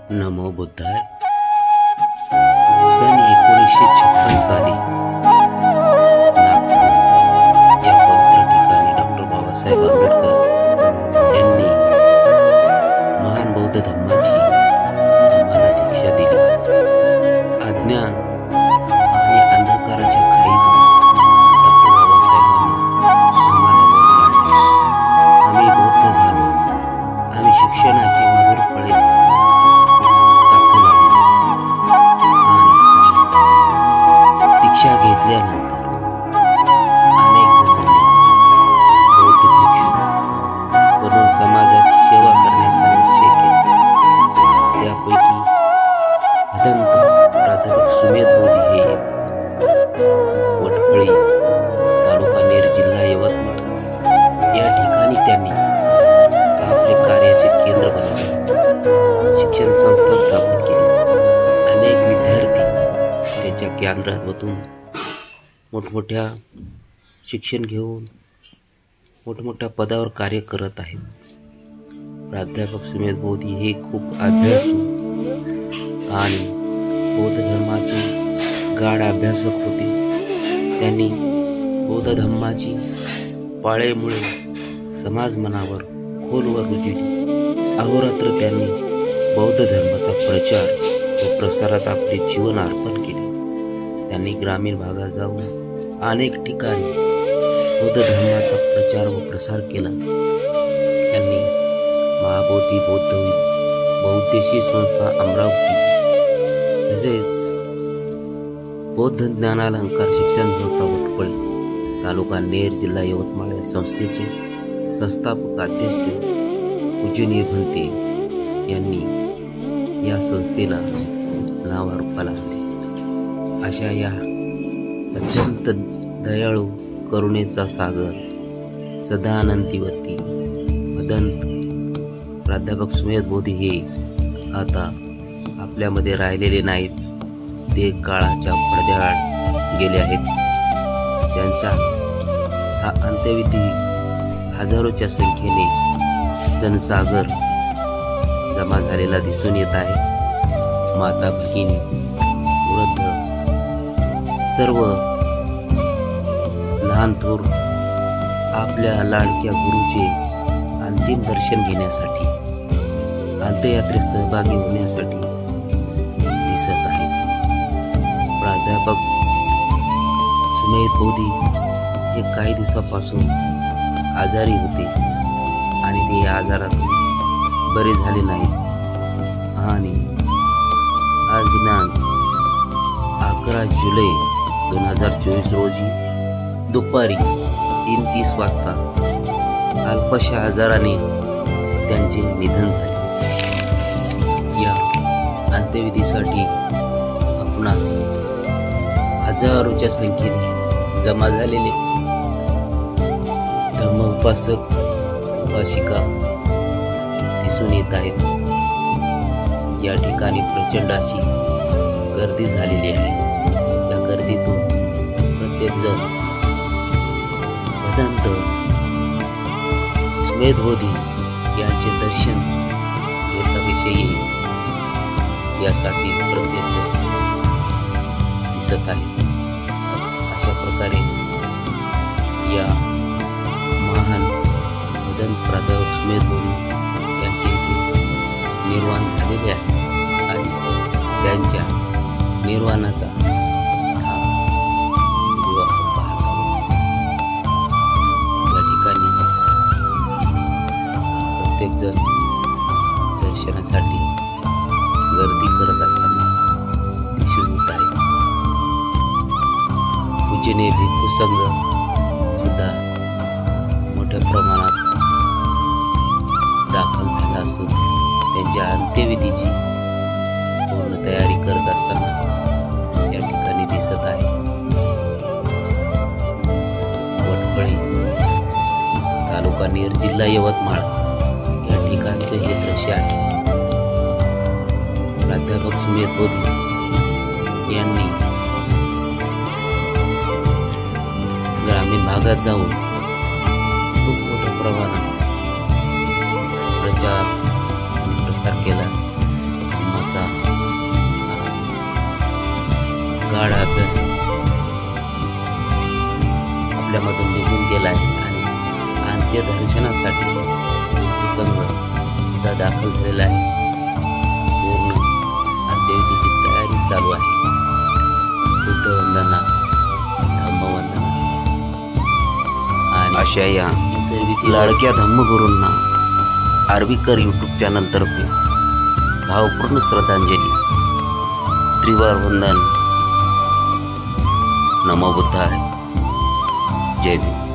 नमो बुद्धाय. सन 1956 साली नागपूर या पवित्र ठिकाणी डॉक्टर बाबासाहेब आंबेडकर यांनी महान बौद्ध धर्माची आम्हाला दीक्षा दिली. अज्ञान आणि अंधकाराच्या खाईतून डॉक्टर बाबासाहेबांनी आम्हाला बोलवले. आम्ही बौद्ध झालो. आम्ही शिक्षणाची मधुर फळे चाखू लागलो. आणि दीक्षा घेतल्यानंतर अनेक जणांनी बौद्ध भिक्षू बनून समाजाची सेवा करण्याचा निश्चय केला. त्यापैकी भदंत प्राध्यापक सुमेध बोधी हे वटफळी तालुका नेर जिल्हा यवतमाळ या ठिकाणी त्यांनी आपले कार्याचे केंद्र बनवले. शिक्षण संस्था स्थापन केली. अनेक विद्यार्थी त्याच्या केंद्रातून मोठमोठ्या शिक्षण घेऊन मोठमोठ्या पदावर कार्य करत आहेत. प्राध्यापक सुमेध बोधी हे खूप अभ्यासू आणि बौद्ध धर्माचे गाढ अभ्यासक होते. त्यांनी बौद्ध धर्माची पाळेमुळे समाज मनावर खोलवर रुजली. अहोरात्र त्यांनी बौद्ध धर्माचा प्रचार व प्रसारात आपले जीवन अर्पण केले. त्यांनी ग्रामीण भागात जाऊन अनेक ठिकाणी बौद्ध धर्माचा प्रचार व प्रसार केला. त्यांनी महाबोधी बहुउद्देशीय संस्था अमरावती तसेच बौद्ध ज्ञानालंकार शिक्षण संस्था वटफळी तालुका नेर जिल्हा यवतमाळ या संस्थेचे संस्थापक अध्यक्ष पूजनीय भंते यांनी या संस्थेला नावारूपाला आणले. अशा या अत्यंत दयाळू करुणेचा सागर सदानंदीवरती भदंत प्राध्यापक सुमेध बोधी हे आता आपल्यामध्ये राहिलेले नाहीत. ते काळाच्या पडद्याआड गेले आहेत. त्यांचा हा अंत्यविधी हजारोच्या संख्येने जनसागर जमा झालेला दिसून येत आहे. माता भगिनी वृद्ध सर्व लहान थोर आपल्या लाडक्या गुरुचे अंतिम दर्शन घेण्यासाठी अंत्ययात्रेत सहभागी होण्यासाठी दिसत आहेत. प्राध्यापक सुमेध बोधी हे काही दिवसापासून आजारी होते आणि ते या आजारातून बरे झाले नाहीत. आणि आज दिनांक 11 जुलै 2024 रोजी दुपारी 3:30 वाजता अल्पशा आजाराने त्यांचे निधन झाले. या अंत्यविधीसाठी आपणास हजारोच्या संख्येने जमा झालेले धर्म उपासक उपासिका दिसून येत आहेत. या ठिकाणी प्रचंड अशी गर्दी झालेली आहे. या गर्दीतून प्रत्येक जण भदंत सुमेध बोधी यांचे दर्शन घेता येईल यासाठी प्रत्येक जण दिसत आहे. अशा प्रकारे या महान भदंत प्राध्यापक सुमेध बोधी यांचे निर्वाण झालेले आहे आणि त्यांच्या निर्वाणाचा हा व्हिडिओ आपण पाहत आहोत. या ठिकाणी प्रत्येक जण दर्शनासाठी गर्दी करत असताना दिसून येत आहे. पूजनीय भिक्खू संघ सुद्धा मोठ्या प्रमाणात दाखल झाला असून त्यांच्या अंत्यविधीची पूर्ण तयारी करत असताना या ठिकाणी दिसत आहे. वटफळी तालुका नेर जिल्हा यवतमाळ या ठिकाणचे हे दृश्य आहे. प्राध्यापक सुमेध बोधी यांनी ग्रामीण भागात जाऊन खूप मोठ्या प्रमाणात प्रचार आणि प्रसार केला. अंत्यदर्शनासाठी संघ सुद्धा दाखल झालेला आहे. पूर्ण अंत्यविधीची तयारी चालू आहे. बुद्धवंदना, धम्मवंदना आणि अशा या इतर विधी लाडक्या धम्मगुरूंना आर्वीकर यूट्यूब चॅनलतर्फे भावपूर्ण श्रद्धांजली. त्रिवार वंदन. नमो बुद्धाय. जय भीम.